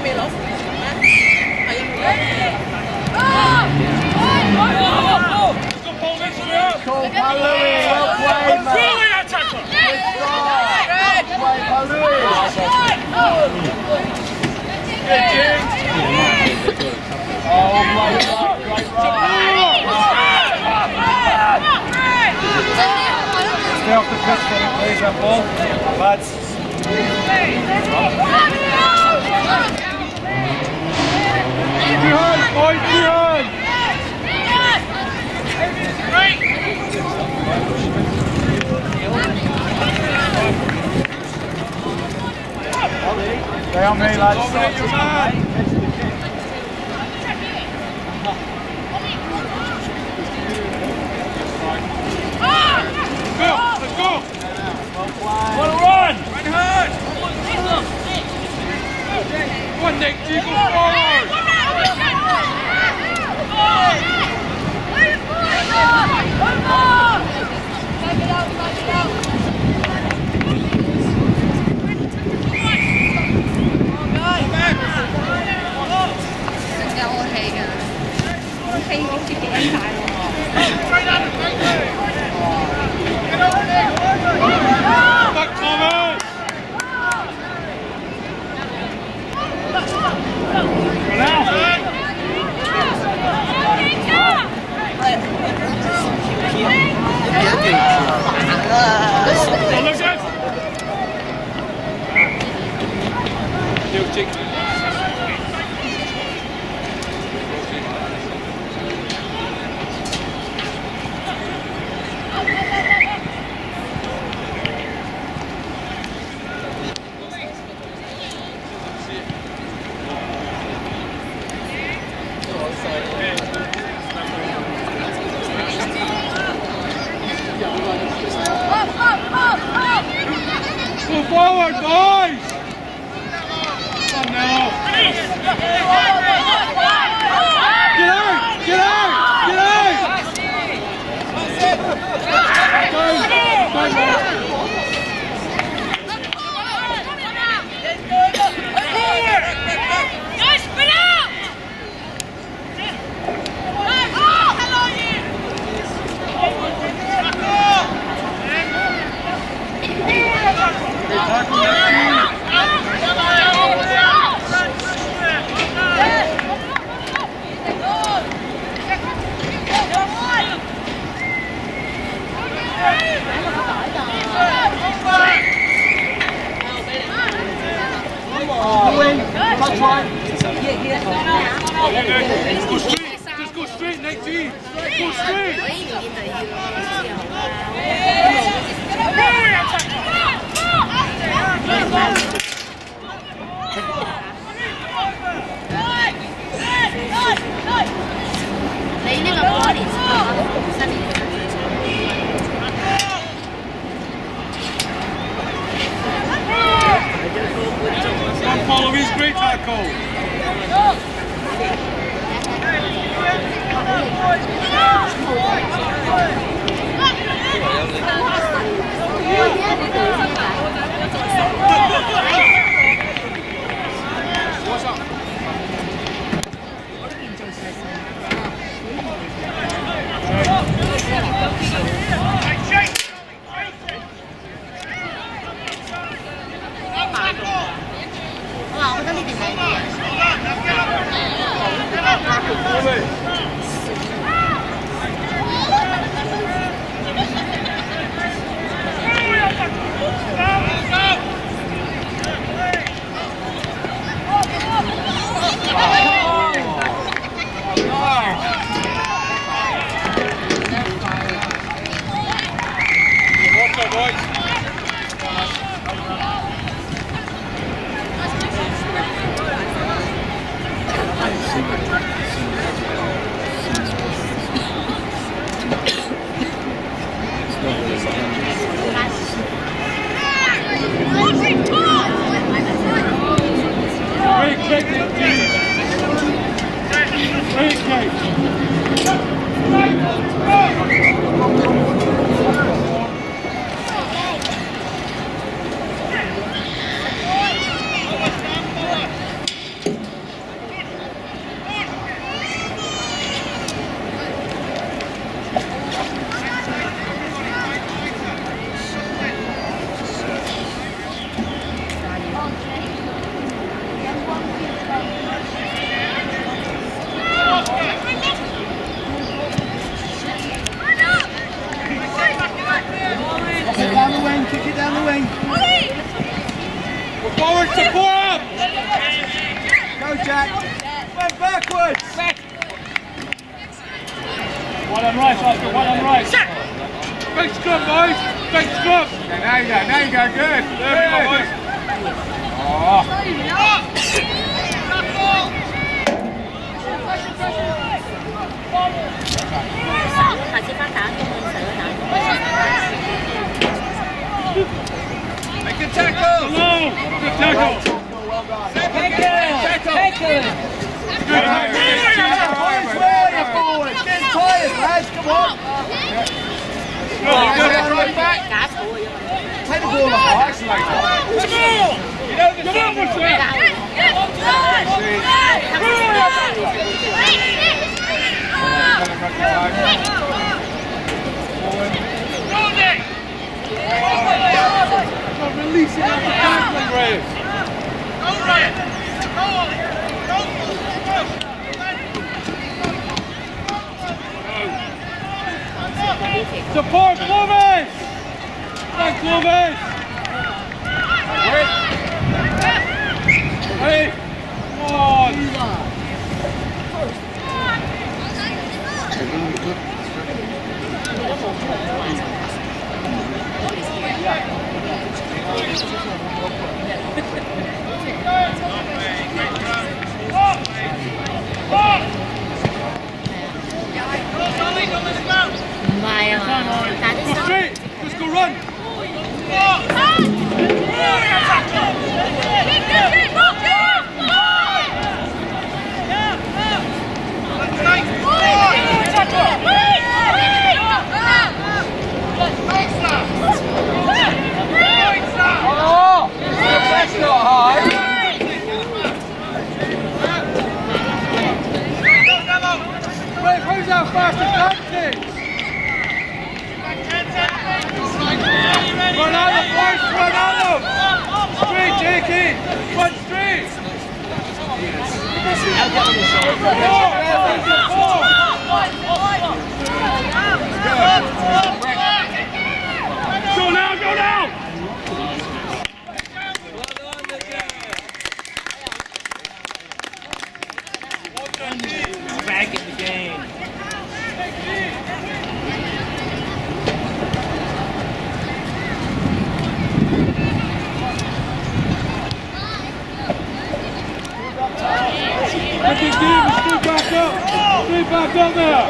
Cool, Paul Louis, well played, man. Good start. Well played, Paul Louis. Good, Jim. Oh, well played, great Stay off the pitch for him, please, that ball. Lads. Behind, boys, behind. Stay on me, lads. Dominate your man. Let's go! Wanna run! Run hard! Come on, Nick, you go forward! Move forward, boys! Come on now! Get out! Get out! Get out! Just go straight, Nick G. Go straight. Follow his great tackle. What's up? Forward, support up! Go, Jack! Went backwards! One on right, Oscar, one on right. Big scrum, boys! Big scrum! Okay, now you go, good! There we go, boys! Oh! Make a tackle! Hello! Good tackle! Well done! Tackle! Good forward! Get tired, lads! Come on! Right back! Take the ball off, isolate it! Come on! You know the game! Release it out the tackling, Graves. Go, Ryan. Go on. Support, Clovis. Thanks, Clovis. Hey, come on. Go straight! Just go run! That's not hard! Wait, who's our fastest advantage? Run out of boys, run out of! Straight, Jakey! Run straight! Go now, go now! Back in the game. Look at Steve, stay back up. Stay back up there.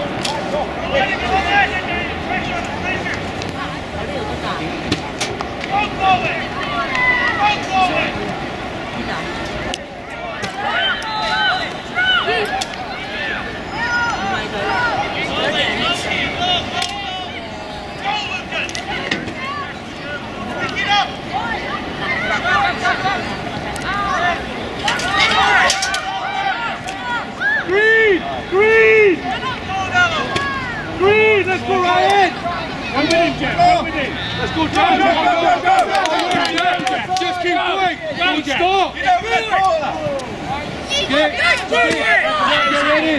Green! Green! Green! Let's go, Ryan! One minute, Jeff. 1 minute. Let's go, Jeff. Go. Just keep going. Don't stop. Get ready.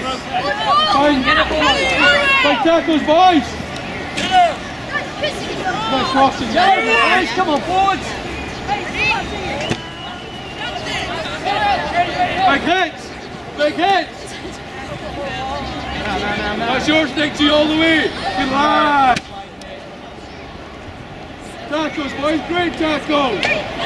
Find tackles, boys. Nice crossing. Guys, come on, forwards. Big hits. Big hits. That's yours, Dixie, all the way. Good lad. Tackles, boys. Great tackles.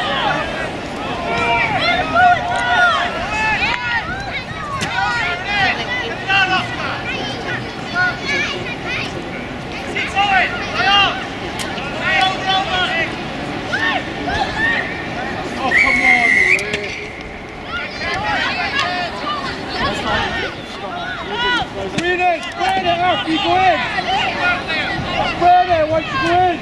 Oh, come on. Read it, spread it after you go in. Spread it once you go in.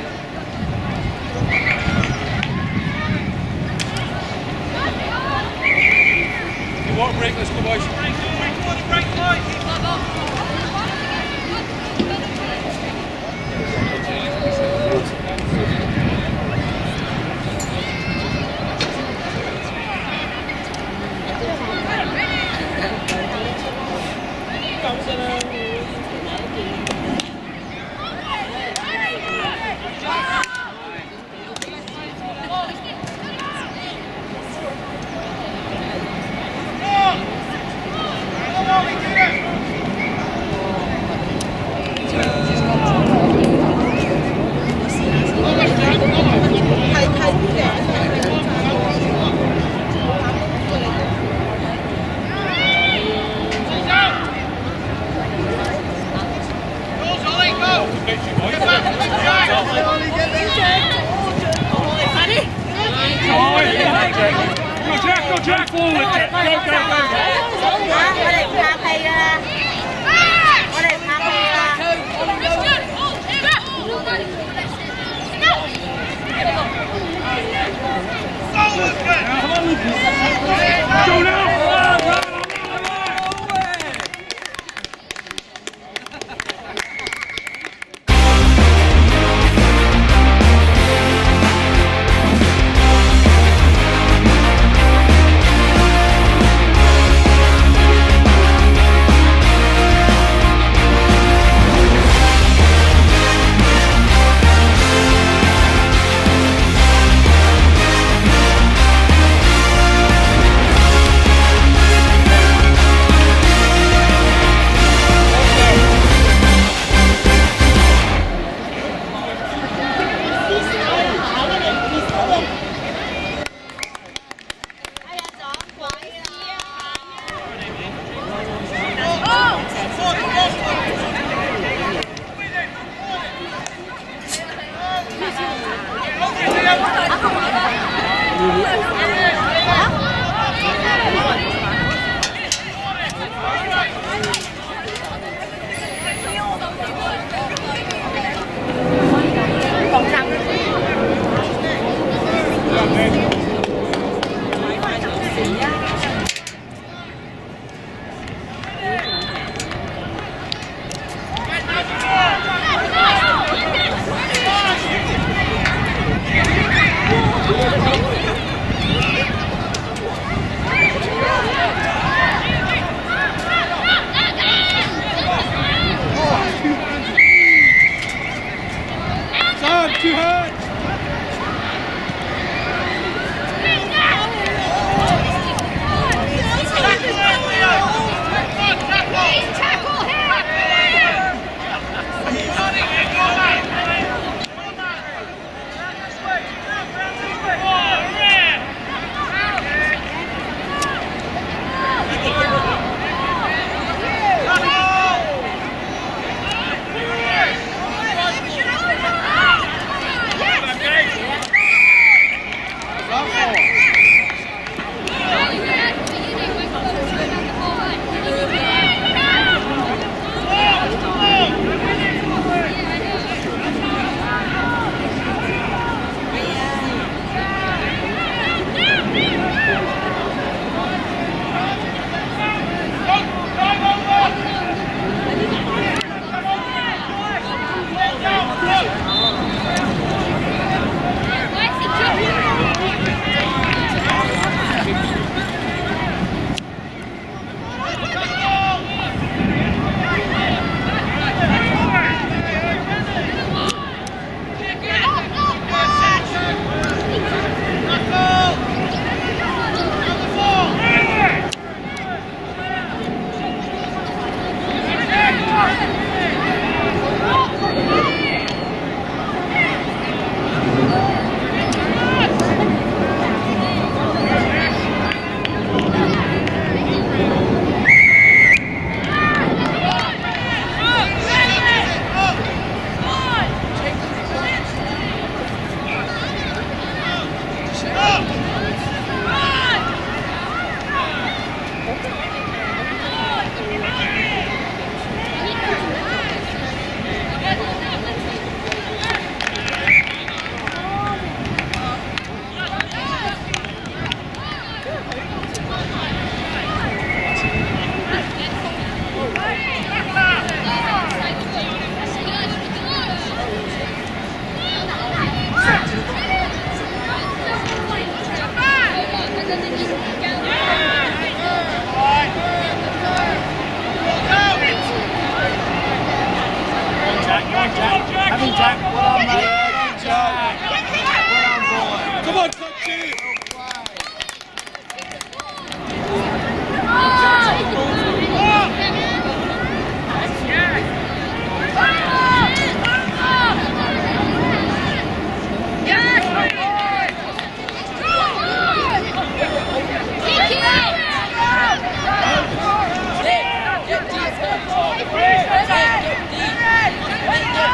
You want a break? Let's go, boys. Break, boys. Jack, go Jack forward. Go, go, go. Go now.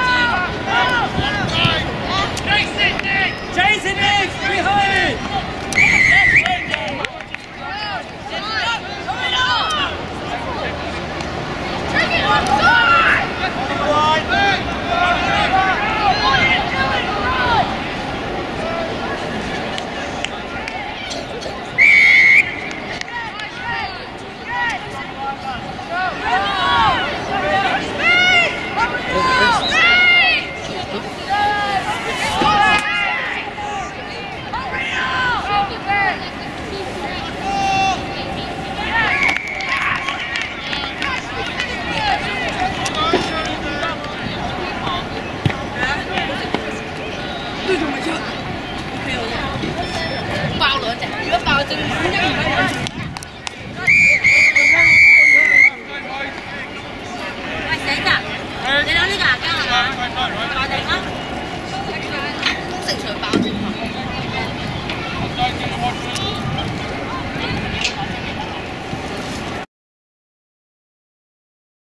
Chase it, Nick! Behind it! Stingrays.